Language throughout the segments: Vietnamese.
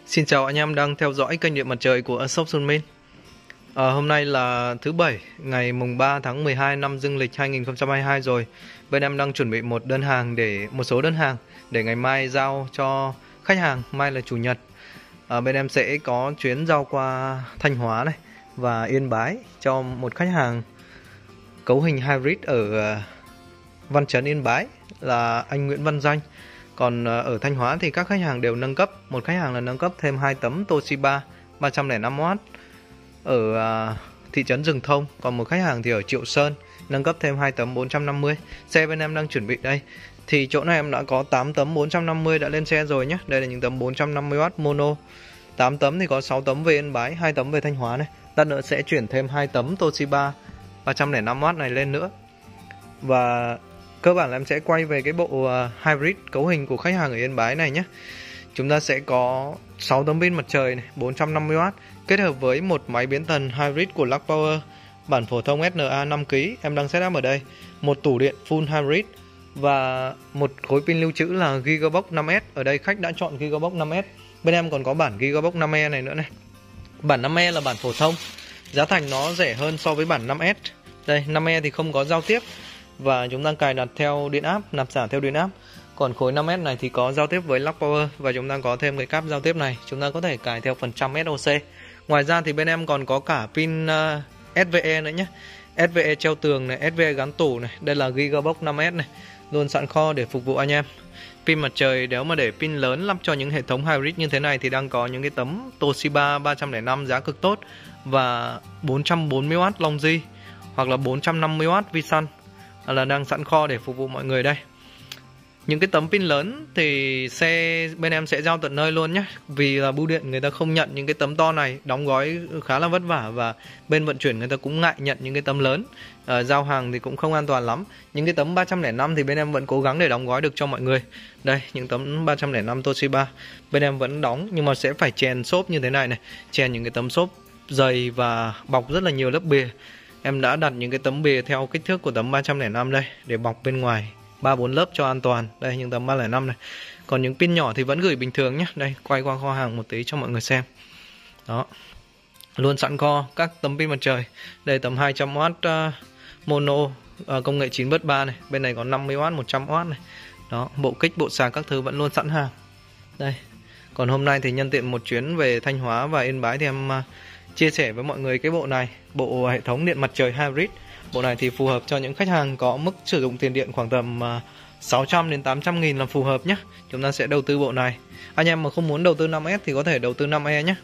Xin chào anh em đang theo dõi kênh Điện Mặt Trời của Shop Xuân Minh. Hôm nay là thứ Bảy, ngày mùng 3 tháng 12 năm Dương lịch 2022 rồi. Bên em đang chuẩn bị một số đơn hàng để ngày mai giao cho khách hàng. Mai là Chủ nhật. Bên em sẽ có chuyến giao qua Thanh Hóa này và Yên Bái cho một khách hàng cấu hình hybrid ở Văn Chấn, Yên Bái là anh Nguyễn Văn Danh. Còn ở Thanh Hóa thì các khách hàng đều nâng cấp. Một khách hàng là nâng cấp thêm 2 tấm Toshiba 305W ở thị trấn Rừng Thông. Còn một khách hàng thì ở Triệu Sơn nâng cấp thêm 2 tấm 450. Xe bên em đang chuẩn bị đây. Thì chỗ này em đã có 8 tấm 450 đã lên xe rồi nhé. Đây là những tấm 450W mono. 8 tấm thì có 6 tấm về Yên Bái, 2 tấm về Thanh Hóa này. Lát nữa sẽ chuyển thêm 2 tấm Toshiba 305W này lên nữa. Và cơ bản là em sẽ quay về cái bộ hybrid cấu hình của khách hàng ở Yên Bái này nhé. Chúng ta sẽ có 6 tấm pin mặt trời này, 450W kết hợp với một máy biến tần hybrid của Lux Power bản phổ thông SNA 5kg em đang setup ở đây, một tủ điện full hybrid và một khối pin lưu trữ là Gigabox 5S. Ở đây khách đã chọn Gigabox 5S. Bên em còn có bản Gigabox 5E này nữa này. Bản 5E là bản phổ thông, giá thành nó rẻ hơn so với bản 5S. Đây, 5E thì không có giao tiếp và chúng ta cài đặt theo điện áp, nạp xả theo điện áp. Còn khối 5S này thì có giao tiếp với Lux Power và chúng ta có thêm cái cáp giao tiếp này, chúng ta có thể cài theo phần trăm SOC. Ngoài ra thì bên em còn có cả pin SVE nữa nhé. SVE treo tường này, SVE gắn tủ này, đây là Gigabox 5S này, luôn sẵn kho để phục vụ anh em. Pin mặt trời nếu mà để pin lớn lắp cho những hệ thống hybrid như thế này thì đang có những cái tấm Toshiba 305 giá cực tốt và 440W Longji hoặc là 450W Visun là đang sẵn kho để phục vụ mọi người đây. Những cái tấm pin lớn thì xe bên em sẽ giao tận nơi luôn nhé. Vì là bưu điện người ta không nhận những cái tấm to này, đóng gói khá là vất vả và bên vận chuyển người ta cũng ngại nhận những cái tấm lớn. Giao hàng thì cũng không an toàn lắm. Những cái tấm 305 thì bên em vẫn cố gắng để đóng gói được cho mọi người. Đây, những tấm 305 Toshiba bên em vẫn đóng nhưng mà sẽ phải chèn xốp như thế này này, chèn những cái tấm xốp dày và bọc rất là nhiều lớp bìa. Em đã đặt những cái tấm bìa theo kích thước của tấm 305 đây để bọc bên ngoài 3-4 lớp cho an toàn. Đây, những tấm 305 này. Còn những pin nhỏ thì vẫn gửi bình thường nhé. Đây, quay qua kho hàng một tí cho mọi người xem. Đó, luôn sẵn kho các tấm pin mặt trời. Đây, tấm 200W mono công nghệ 9/3 này. Bên này có 50W, 100W này. Đó, bộ kích, bộ sạc các thứ vẫn luôn sẵn hàng. Đây, còn hôm nay thì nhân tiện một chuyến về Thanh Hóa và Yên Bái thì em chia sẻ với mọi người cái bộ này, bộ hệ thống điện mặt trời hybrid. Bộ này thì phù hợp cho những khách hàng có mức sử dụng tiền điện khoảng tầm 600 đến 800 nghìn là phù hợp nhé. Chúng ta sẽ đầu tư bộ này. Anh em mà không muốn đầu tư 5S thì có thể đầu tư 5E nhé.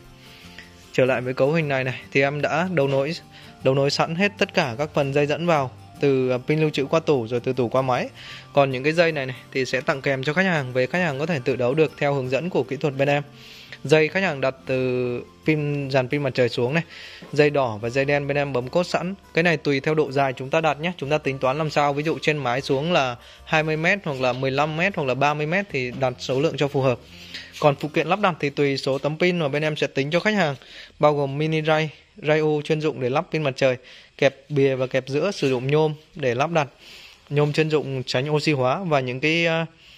Trở lại với cấu hình này thì em đã đấu nối sẵn hết tất cả các phần dây dẫn vào, từ pin lưu trữ qua tủ rồi từ tủ qua máy. Còn những cái dây này thì sẽ tặng kèm cho khách hàng, về khách hàng có thể tự đấu được theo hướng dẫn của kỹ thuật bên em. Dây khách hàng đặt từ dàn pin mặt trời xuống này, dây đỏ và dây đen bên em bấm cốt sẵn. Cái này tùy theo độ dài chúng ta đặt nhé. Chúng ta tính toán làm sao, ví dụ trên mái xuống là 20m hoặc là 15m hoặc là 30m thì đặt số lượng cho phù hợp. Còn phụ kiện lắp đặt thì tùy số tấm pin mà bên em sẽ tính cho khách hàng, bao gồm mini ray U chuyên dụng để lắp pin mặt trời, kẹp bìa và kẹp giữa sử dụng nhôm để lắp đặt, nhôm chuyên dụng tránh oxy hóa, và những cái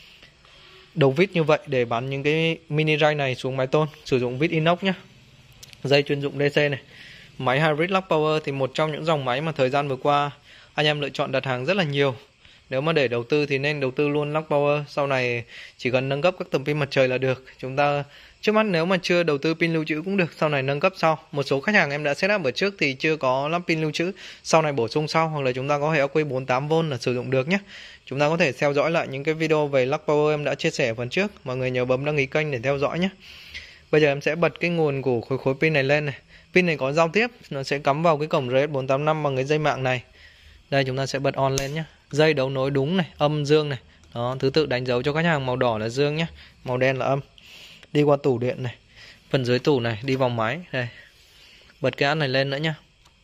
đầu vít như vậy để bắn những cái mini ray này xuống mái tôn, sử dụng vít inox nhé. Dây chuyên dụng DC này. Máy hybrid Lux Power thì một trong những dòng máy mà thời gian vừa qua anh em lựa chọn đặt hàng rất là nhiều. Nếu mà để đầu tư thì nên đầu tư luôn Lux Power. Sau này chỉ cần nâng cấp các tấm pin mặt trời là được. Chúng ta trước mắt nếu mà chưa đầu tư pin lưu trữ cũng được, sau này nâng cấp sau. Một số khách hàng em đã setup ở trước thì chưa có lắp pin lưu trữ, sau này bổ sung sau, hoặc là chúng ta có hệ ắc quy 48V là sử dụng được nhé. Chúng ta có thể theo dõi lại những cái video về Lux Power em đã chia sẻ ở phần trước. Mọi người nhớ bấm đăng ký kênh để theo dõi nhé. Bây giờ em sẽ bật cái nguồn của khối pin này lên này. Pin này có giao tiếp, nó sẽ cắm vào cái cổng RS485 bằng cái dây mạng này. Đây, chúng ta sẽ bật on lên nhé. Dây đấu nối đúng này, âm dương này. Đó, thứ tự đánh dấu cho khách hàng, màu đỏ là dương nhé, màu đen là âm. Đi qua tủ điện này, phần dưới tủ này, đi vào máy. Đây, bật cái át này lên nữa nhé.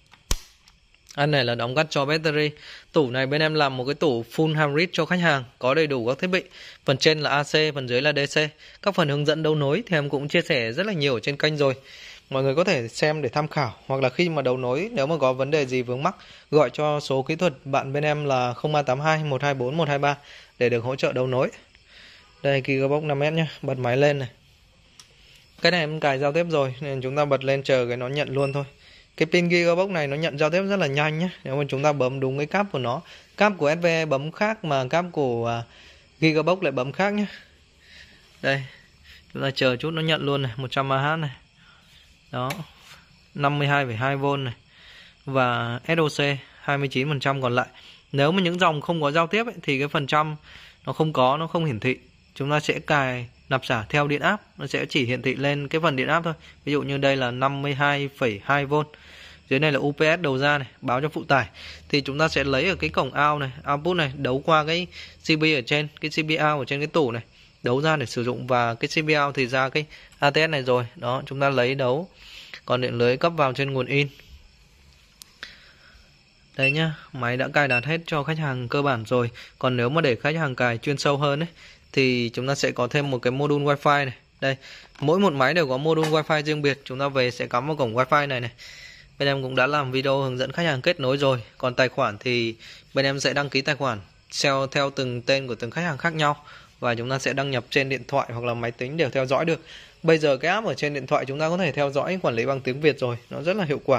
Át này là đóng gắt cho battery. Tủ này bên em làm một cái tủ full hybrid cho khách hàng, có đầy đủ các thiết bị. Phần trên là AC, phần dưới là DC. Các phần hướng dẫn đấu nối thì em cũng chia sẻ rất là nhiều ở trên kênh rồi. Mọi người có thể xem để tham khảo, hoặc là khi mà đấu nối nếu mà có vấn đề gì vướng mắc gọi cho số kỹ thuật bạn bên em là 0382 124 123 để được hỗ trợ đấu nối. Đây, Gigabox 5S nhé, bật máy lên này. Cái này em cài giao tiếp rồi nên chúng ta bật lên chờ cái nó nhận luôn thôi. Cái pin Gigabox này nó nhận giao tiếp rất là nhanh nhé. Nếu mà chúng ta bấm đúng cái cáp của nó. Cáp của SVE bấm khác mà cáp của Gigabox lại bấm khác nhé. Đây, chúng ta chờ chút nó nhận luôn này, 100mAh này. Đó, 52,2V này. Và SOC 29% còn lại. Nếu mà những dòng không có giao tiếp ấy, thì cái phần trăm nó không hiển thị. Chúng ta sẽ cài nạp xả theo điện áp, nó sẽ chỉ hiển thị lên cái phần điện áp thôi. Ví dụ như đây là 52,2V. Dưới này là UPS đầu ra này, báo cho phụ tải. Thì chúng ta sẽ lấy ở cái cổng out này, output này, đấu qua cái CB ở trên, cái CB out ở trên cái tủ này, đấu ra để sử dụng. Và cái CB out thì ra cái ATS này rồi. Đó, chúng ta lấy đấu. Còn điện lưới cấp vào trên nguồn in. Đây nhá, máy đã cài đặt hết cho khách hàng cơ bản rồi. Còn nếu mà để khách hàng cài chuyên sâu hơn ấy, thì chúng ta sẽ có thêm một cái module wifi này. Đây, mỗi một máy đều có module wifi riêng biệt. Chúng ta về sẽ cắm vào cổng wifi này này. Bên em cũng đã làm video hướng dẫn khách hàng kết nối rồi. Còn tài khoản thì bên em sẽ đăng ký tài khoản theo từng tên của từng khách hàng khác nhau. Và chúng ta sẽ đăng nhập trên điện thoại hoặc là máy tính đều theo dõi được. Bây giờ cái app ở trên điện thoại chúng ta có thể theo dõi quản lý bằng tiếng Việt rồi. Nó rất là hiệu quả.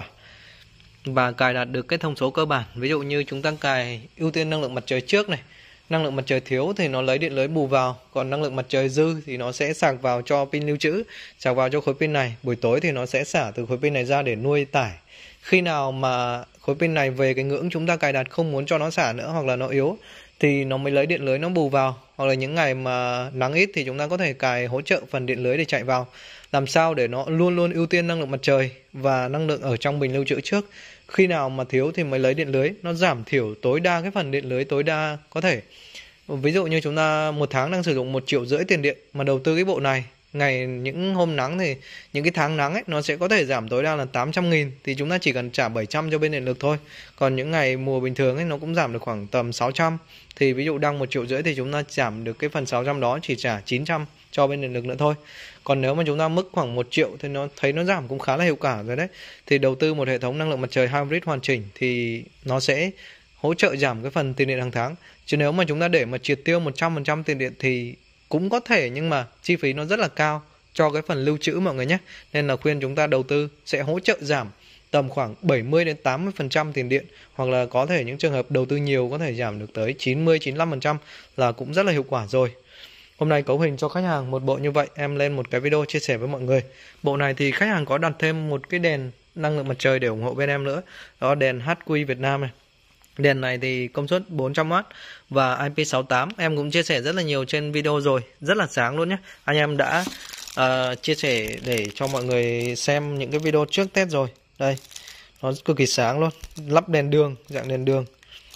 Và cài đặt được cái thông số cơ bản. Ví dụ như chúng ta cài ưu tiên năng lượng mặt trời trước này. Năng lượng mặt trời thiếu thì nó lấy điện lưới bù vào. Còn năng lượng mặt trời dư thì nó sẽ sạc vào cho pin lưu trữ, sạc vào cho khối pin này. Buổi tối thì nó sẽ xả từ khối pin này ra để nuôi tải. Khi nào mà khối pin này về cái ngưỡng chúng ta cài đặt không muốn cho nó xả nữa hoặc là nó yếu thì nó mới lấy điện lưới nó bù vào. Hoặc là những ngày mà nắng ít thì chúng ta có thể cài hỗ trợ phần điện lưới để chạy vào. Làm sao để nó luôn luôn ưu tiên năng lượng mặt trời và năng lượng ở trong bình lưu trữ trước. Khi nào mà thiếu thì mới lấy điện lưới. Nó giảm thiểu tối đa cái phần điện lưới tối đa có thể. Ví dụ như chúng ta một tháng đang sử dụng 1,5 triệu tiền điện mà đầu tư cái bộ này. Những hôm nắng thì những cái tháng nắng ấy nó sẽ có thể giảm tối đa là 800.000. Thì chúng ta chỉ cần trả 700 cho bên điện lực thôi. Còn những ngày mùa bình thường ấy nó cũng giảm được khoảng tầm 600. Thì ví dụ đang 1,5 triệu thì chúng ta giảm được cái phần 600 đó, chỉ trả 900 cho bên điện lực nữa thôi. Còn nếu mà chúng ta mức khoảng 1 triệu thì nó giảm cũng khá là hiệu quả rồi đấy. Thì đầu tư một hệ thống năng lượng mặt trời hybrid hoàn chỉnh thì nó sẽ hỗ trợ giảm cái phần tiền điện hàng tháng. Chứ nếu mà chúng ta để mà triệt tiêu 100% tiền điện thì cũng có thể, nhưng mà chi phí nó rất là cao cho cái phần lưu trữ mọi người nhé. Nên là khuyên chúng ta đầu tư sẽ hỗ trợ giảm tầm khoảng 70 đến 80% tiền điện, hoặc là có thể những trường hợp đầu tư nhiều có thể giảm được tới 90-95% là cũng rất là hiệu quả rồi. Hôm nay cấu hình cho khách hàng một bộ như vậy, em lên một cái video chia sẻ với mọi người. Bộ này thì khách hàng có đặt thêm một cái đèn năng lượng mặt trời để ủng hộ bên em nữa. Đó, đèn HQ Việt Nam này. Đèn này thì công suất 400W và IP68. Em cũng chia sẻ rất là nhiều trên video rồi, rất là sáng luôn nhé. Anh em đã chia sẻ để cho mọi người xem những cái video trước test rồi. Đây, nó cực kỳ sáng luôn. Lắp đèn đường, dạng đèn đường.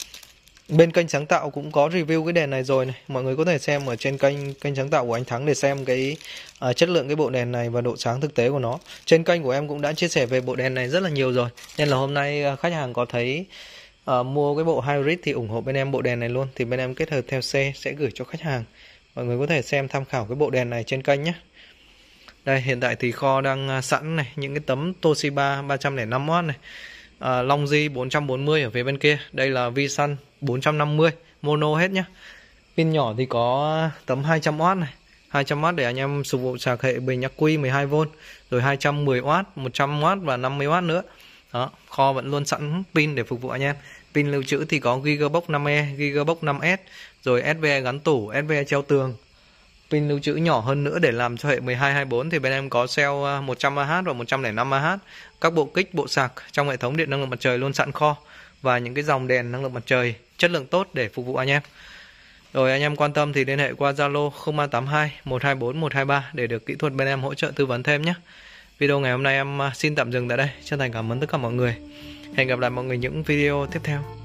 Bên kênh sáng tạo cũng có review cái đèn này rồi này. Mọi người có thể xem ở trên kênh sáng tạo của anh Thắng để xem cái chất lượng cái bộ đèn này và độ sáng thực tế của nó. Trên kênh của em cũng đã chia sẻ về bộ đèn này rất là nhiều rồi. Nên là hôm nay khách hàng có thấy mua cái bộ hybrid thì ủng hộ bên em bộ đèn này luôn. Thì bên em kết hợp theo xe sẽ gửi cho khách hàng. Mọi người có thể xem tham khảo cái bộ đèn này trên kênh nhé. Đây, hiện tại thì kho đang sẵn này, những cái tấm Toshiba 305W này, Longji 440 ở phía bên kia. Đây là Visun 450 mono hết nhá. Pin nhỏ thì có tấm 200W này, 200W để anh em phục vụ sạc hệ bình ắc quy 12V, rồi 210W, 100W và 50W nữa. Đó, kho vẫn luôn sẵn pin để phục vụ anh em. Pin lưu trữ thì có Gigabox 5E, Gigabox 5S, rồi SVE gắn tủ, SVE treo tường. Pin lưu trữ nhỏ hơn nữa để làm cho hệ 12-24 thì bên em có cell 100Ah và 105Ah. Các bộ kích, bộ sạc trong hệ thống điện năng lượng mặt trời luôn sẵn kho. Và những cái dòng đèn năng lượng mặt trời chất lượng tốt để phục vụ anh em. Rồi anh em quan tâm thì liên hệ qua Zalo 0382 124 123 để được kỹ thuật bên em hỗ trợ tư vấn thêm nhé. Video ngày hôm nay em xin tạm dừng tại đây. Chân thành cảm ơn tất cả mọi người. Hẹn gặp lại mọi người những video tiếp theo.